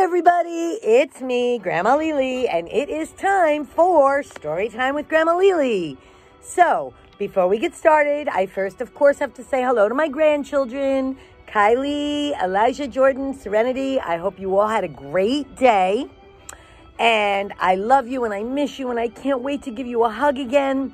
everybody, it's me, Grandma Lily, and it is time for Story Time with Grandma Lily. So, before we get started, I first, of course, have to say hello to my grandchildren, Kylie, Elijah, Jordan, Serenity. I hope you all had a great day, and I love you, and I miss you, and I can't wait to give you a hug again.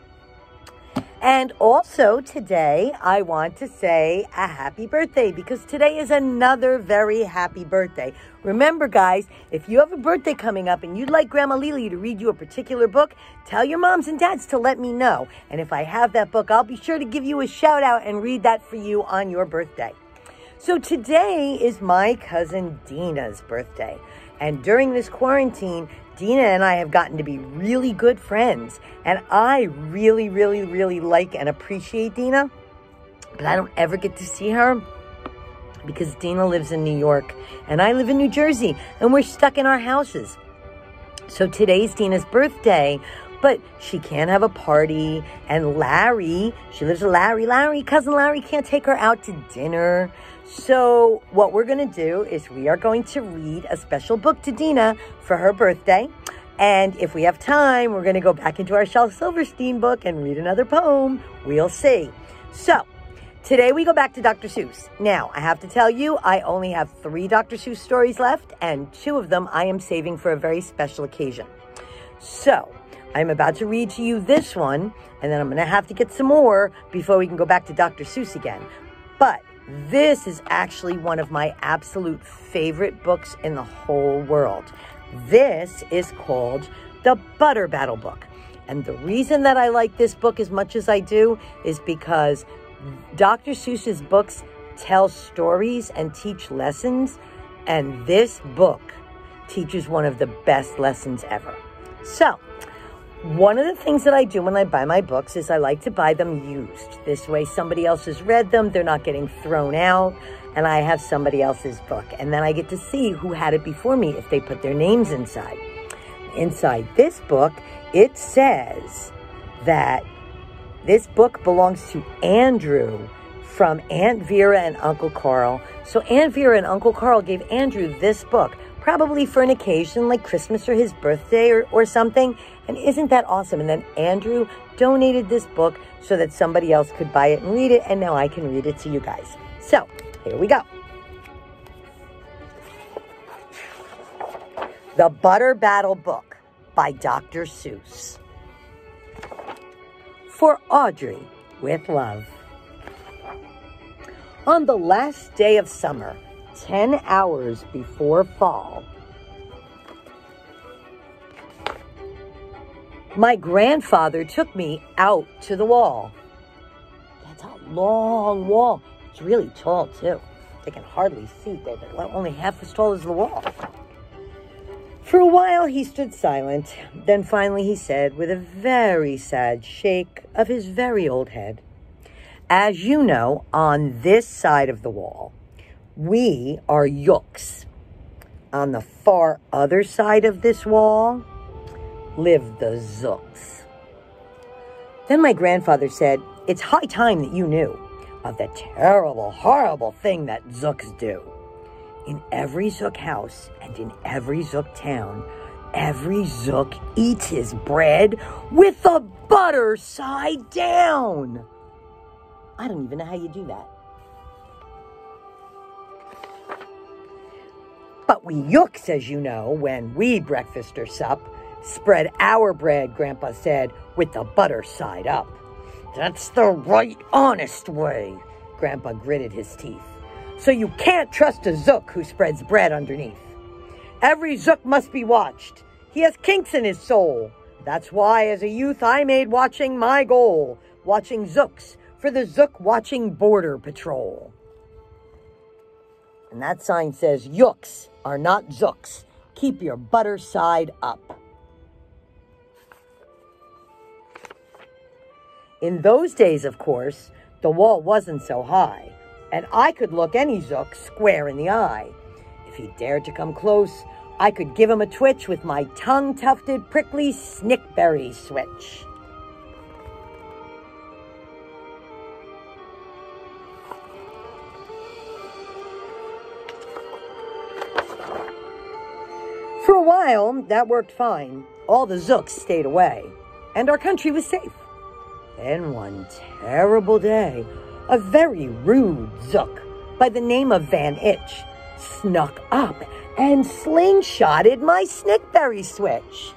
And also today, I want to say a happy birthday because today is another very happy birthday. Remember, guys, if you have a birthday coming up and you'd like Grandma Lily to read you a particular book, tell your moms and dads to let me know. And if I have that book, I'll be sure to give you a shout out and read that for you on your birthday. So today is my cousin Dina's birthday. And during this quarantine, Dina and I have gotten to be really good friends. And I really, really, really like and appreciate Dina. But I don't ever get to see her because Dina lives in New York and I live in New Jersey. And we're stuck in our houses. So today's Dina's birthday, but she can't have a party. And Larry, she lives with Larry, cousin Larry can't take her out to dinner. So what we're going to do is we are going to read a special book to Dina for her birthday. And if we have time, we're going to go back into our Shel Silverstein book and read another poem. We'll see. So today we go back to Dr. Seuss. Now, I have to tell you, I only have 3 Dr. Seuss stories left, and 2 of them I am saving for a very special occasion. So I'm about to read to you this one, and then I'm going to have to get some more before we can go back to Dr. Seuss again. But this is actually one of my absolute favorite books in the whole world. This is called The Butter Battle Book. And the reason that I like this book as much as I do is because Dr. Seuss's books tell stories and teach lessons. And this book teaches one of the best lessons ever. So, one of the things that I do when I buy my books is I like to buy them used. This way somebody else has read them, they're not getting thrown out, and I have somebody else's book. And then I get to see who had it before me if they put their names inside. Inside this book, it says that this book belongs to Andrew from Aunt Vera and Uncle Carl. So Aunt Vera and Uncle Carl gave Andrew this book, probably for an occasion like Christmas or his birthday or something. And isn't that awesome? And then Andrew donated this book so that somebody else could buy it and read it. And now I can read it to you guys. So here we go. The Butter Battle Book by Dr. Seuss. For Audrey, with love. On the last day of summer, 10 hours before fall, my grandfather took me out to the wall. That's a long wall. It's really tall, too. They can hardly see. They're only half as tall as the wall. For a while, he stood silent. Then finally he said, with a very sad shake of his very old head, "As you know, on this side of the wall, we are Yooks. On the far other side of this wall live the Zooks." Then my grandfather said, "It's high time that you knew of the terrible, horrible thing that Zooks do. In every Zook house and in every Zook town, every Zook eats his bread with the butter side down." I don't even know how you do that. "But we Yooks, as you know, when we breakfast or sup, spread our bread," Grandpa said, "with the butter side up." "That's the right, honest way," Grandpa gritted his teeth. "So you can't trust a Zook who spreads bread underneath. Every Zook must be watched. He has kinks in his soul. That's why, as a youth, I made watching my goal. Watching Zooks for the Zook Watching Border Patrol." And that sign says, "Yooks are not Zooks. Keep your butter side up." In those days, of course, the wall wasn't so high, and I could look any Zook square in the eye. If he dared to come close, I could give him a twitch with my tongue-tufted, prickly snickberry switch. For a while, that worked fine. All the Zooks stayed away, and our country was safe. Then one terrible day, a very rude Zook by the name of Van Itch snuck up and slingshotted my Snickberry switch.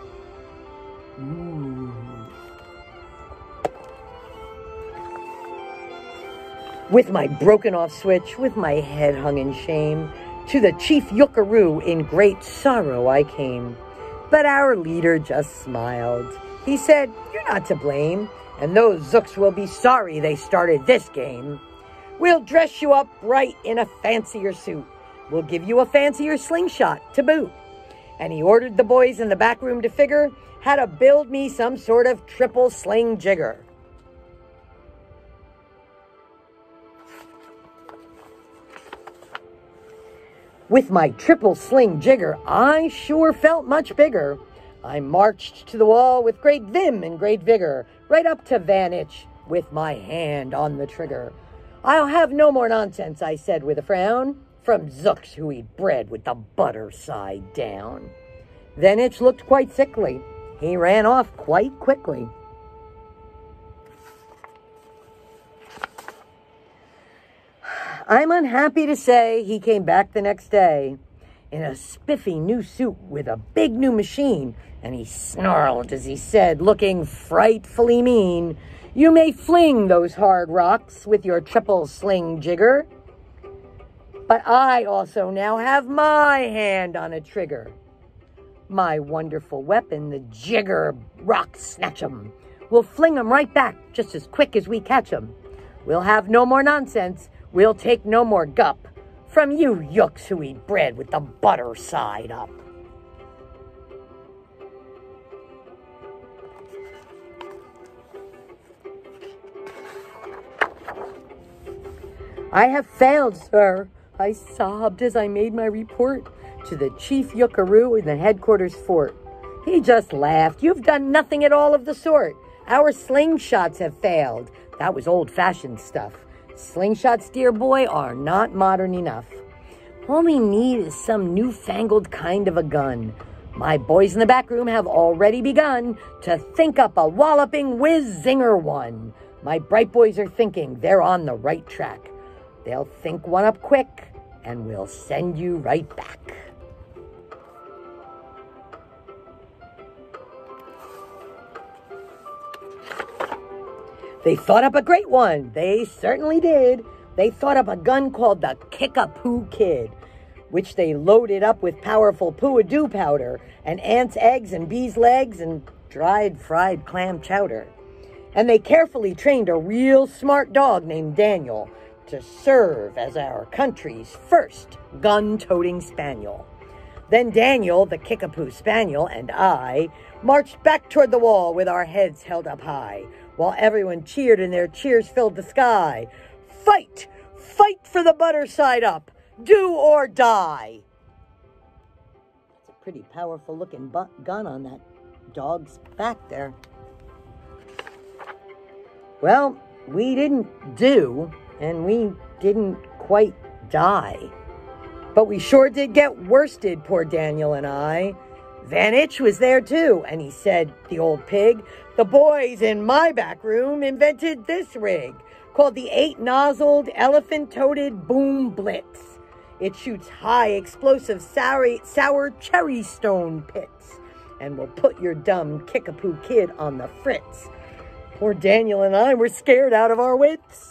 With my broken-off switch, with my head hung in shame, to the Chief Yookaroo in great sorrow I came. But our leader just smiled. He said, "You're not to blame, and those Zooks will be sorry they started this game. We'll dress you up right in a fancier suit. We'll give you a fancier slingshot to boot." And he ordered the boys in the back room to figure how to build me some sort of triple sling jigger. With my triple sling jigger, I sure felt much bigger. I marched to the wall with great vim and great vigor, right up to Van Itch with my hand on the trigger. "I'll have no more nonsense," I said with a frown, "from Zooks who eat bread with the butter side down." Van Itch looked quite sickly. He ran off quite quickly. I'm unhappy to say he came back the next day in a spiffy new suit with a big new machine, and he snarled as he said, looking frightfully mean, "You may fling those hard rocks with your triple sling jigger, but I also now have my hand on a trigger. My wonderful weapon, the jigger rock snatch'em, will fling 'em right back just as quick as we catch 'em. We'll have no more nonsense. We'll take no more gup from you Yooks who eat bread with the butter side up." "I have failed, sir," I sobbed as I made my report to the Chief Yookaroo in the headquarters fort. He just laughed. "You've done nothing at all of the sort. Our slingshots have failed." That was old-fashioned stuff. Slingshots, dear boy, are not modern enough. All we need is some newfangled kind of a gun. My boys in the back room have already begun to think up a walloping whiz-zinger one. My bright boys are thinking they're on the right track. They'll think one up quick, and we'll send you right back. They thought up a great one. They certainly did. They thought up a gun called the Kick-a-Poo Kid, which they loaded up with powerful poo-a-doo powder and ants' eggs and bees' legs and dried fried clam chowder. And they carefully trained a real smart dog named Daniel to serve as our country's first gun-toting spaniel. Then Daniel, the Kick-a-Poo Spaniel, and I marched back toward the wall with our heads held up high, while everyone cheered and their cheers filled the sky. "Fight! Fight for the butter side up! Do or die!" That's a pretty powerful looking gun on that dog's back there. Well, we didn't do, and we didn't quite die. But we sure did get worsted, poor Daniel and I. Van Itch was there too, and he said, the old pig, "The boys in my back room invented this rig, called the 8-nozzled, elephant-toted Boom Blitz. It shoots high, explosive, sour cherry stone pits, and will put your dumb Kick-a-Poo Kid on the fritz." Poor Daniel and I were scared out of our wits.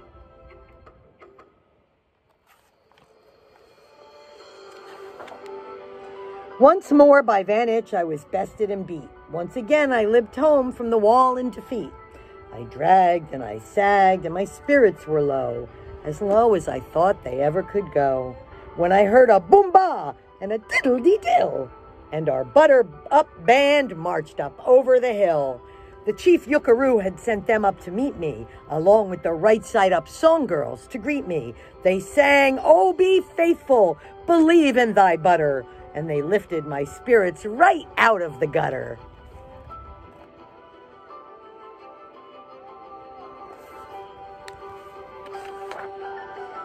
Once more by Van Itch I was bested and beat. Once again I limped home from the wall in defeat. I dragged and I sagged and my spirits were low as I thought they ever could go, when I heard a boom-ba and a diddle-dee-dill, and our butter-up band marched up over the hill. The Chief Yookaroo had sent them up to meet me, along with the right-side-up song girls to greet me. They sang, "Oh, be faithful, believe in thy butter," and they lifted my spirits right out of the gutter.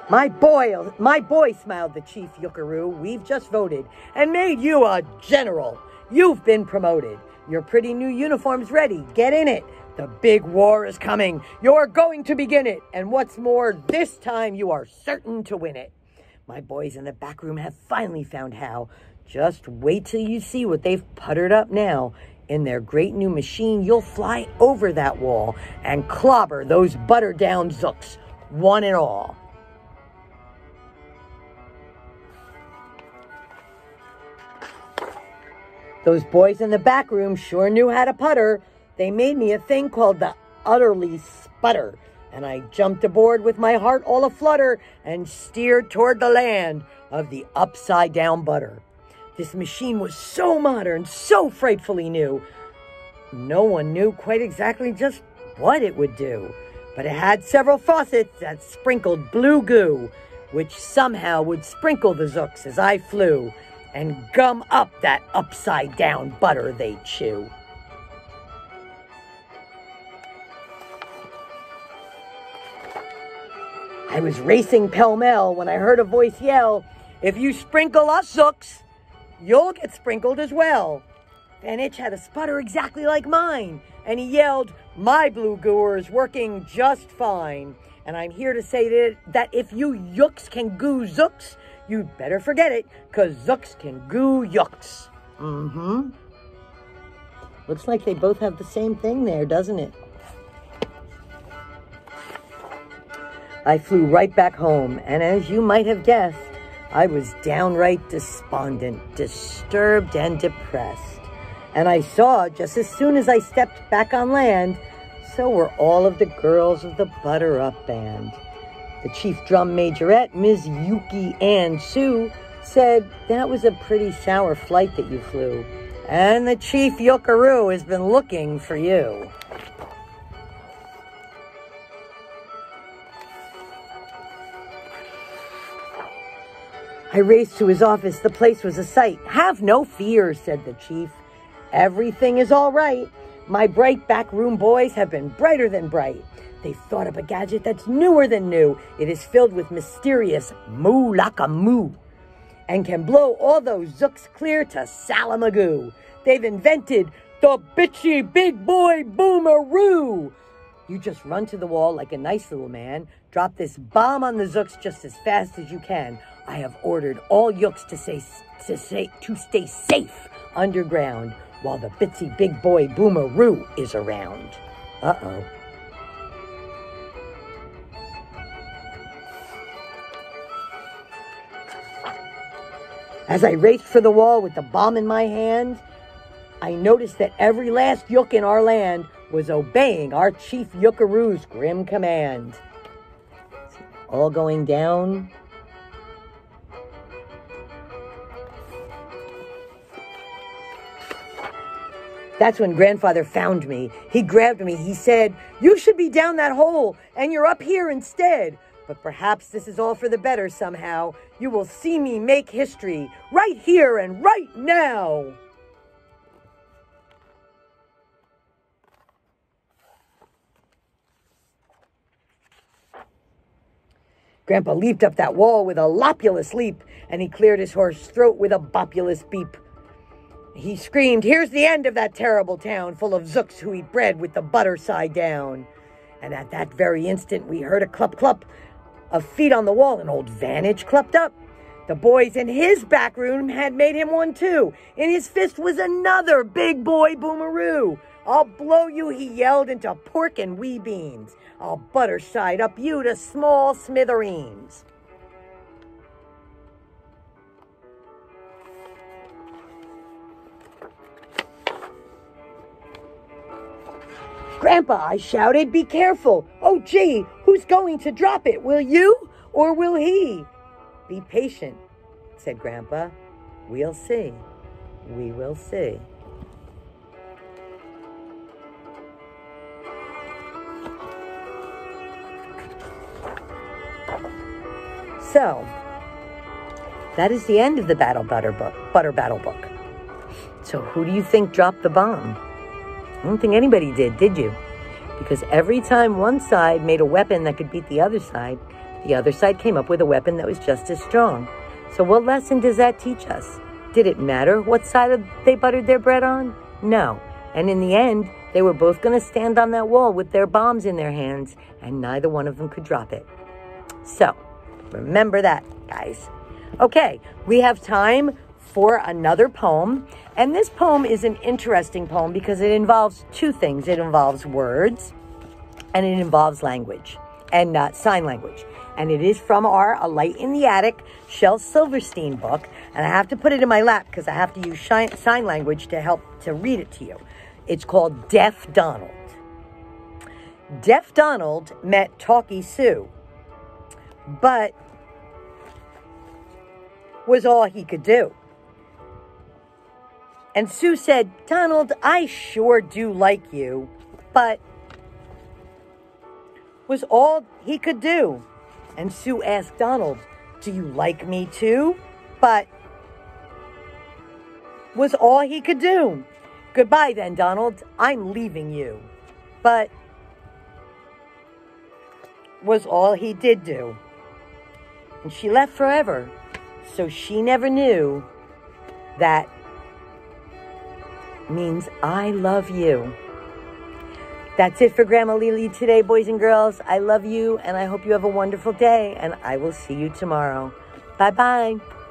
My boy, smiled the chief Yuckaroo. We've just voted and made you a general. You've been promoted. Your pretty new uniform's ready. Get in it. The big war is coming. You're going to begin it. And what's more, this time you are certain to win it. My boys in the back room have finally found how. Just wait till you see what they've puttered up now. In their great new machine, you'll fly over that wall and clobber those butter-down Zooks, one and all. Those boys in the back room sure knew how to putter. They made me a thing called the utterly sputter. And I jumped aboard with my heart all aflutter and steered toward the land of the upside-down butter. This machine was so modern, so frightfully new. No one knew quite exactly just what it would do. But it had several faucets that sprinkled blue goo, which somehow would sprinkle the Zooks as I flew and gum up that upside-down butter they chew. I was racing pell-mell when I heard a voice yell, "If you sprinkle us Zooks, you'll get sprinkled as well." Van Itch had a sputter exactly like mine, and he yelled, "My blue gooer is working just fine. And I'm here to say that if you Yucks can goo Zooks, you'd better forget it, 'cause Zooks can goo Yucks." Looks like they both have the same thing there, doesn't it? I flew right back home, and as you might have guessed, I was downright despondent, disturbed, and depressed. And I saw, just as soon as I stepped back on land, so were all of the girls of the Butter Up Band. The chief drum majorette, Ms. Yuki Ann Sue, said that was a pretty sour flight that you flew, and the chief Yuckaroo has been looking for you. I raced to his office. The place was a sight. "Have no fear," said the chief. "Everything is all right. My bright backroom boys have been brighter than bright. They've thought up a gadget that's newer than new. It is filled with mysterious moo-laka-moo and can blow all those Zooks clear to Salamagoo. They've invented the bitchy big boy boomeroo. You just run to the wall like a nice little man. Drop this bomb on the Zooks just as fast as you can. I have ordered all Yucks to stay safe underground while the bitsy big boy boomeroo is around." Uh-oh. As I raced for the wall with the bomb in my hand, I noticed that every last Yuk in our land was obeying our chief Yuckaroo's grim command. All going down. That's when Grandfather found me. He grabbed me. He said, "You should be down that hole, and you're up here instead. But perhaps this is all for the better somehow. You will see me make history right here and right now." Grandpa leaped up that wall with a lopulous leap, and he cleared his hoarse throat with a bopulous beep. He screamed, "Here's the end of that terrible town, full of Zooks who eat bread with the butter side down." And at that very instant, we heard a clup-clup of feet on the wall, and old Van Itch clumped up. The boys in his back room had made him one too. In his fist was another big boy boomeroo. "I'll blow you," he yelled, "into pork and wee beans. I'll butter side up you to small smithereens." "Grandpa," I shouted, "be careful. Oh, gee, who's going to drop it? Will you or will he?" "Be patient," said Grandpa. "We'll see. We will see." So, that is the end of the Butter Battle book. So who do you think dropped the bomb? I don't think anybody did you? Because every time one side made a weapon that could beat the other side, the other side came up with a weapon that was just as strong. So what lesson does that teach us? Did it matter what side they buttered their bread on? No. And in the end, they were both going to stand on that wall with their bombs in their hands, and neither one of them could drop it. So, remember that, guys. Okay, we have time for another poem. And this poem is an interesting poem because it involves two things. It involves words, and it involves language, and sign language. And it is from our A Light in the Attic, Shel Silverstein book. And I have to put it in my lap because I have to use sign language to help to read it to you. It's called Deaf Donald. Deaf Donald met Talky Sue, but was all he could do. And Sue said, Donald, I sure do like you, but was all he could do. And Sue asked Donald, do you like me too? But was all he could do. Goodbye then, Donald, I'm leaving you. But was all he did do. And she left forever, so she never knew that means I love you. That's it for Grandma Lily today, boys and girls. I love you, and I hope you have a wonderful day, and I will see you tomorrow. Bye-bye.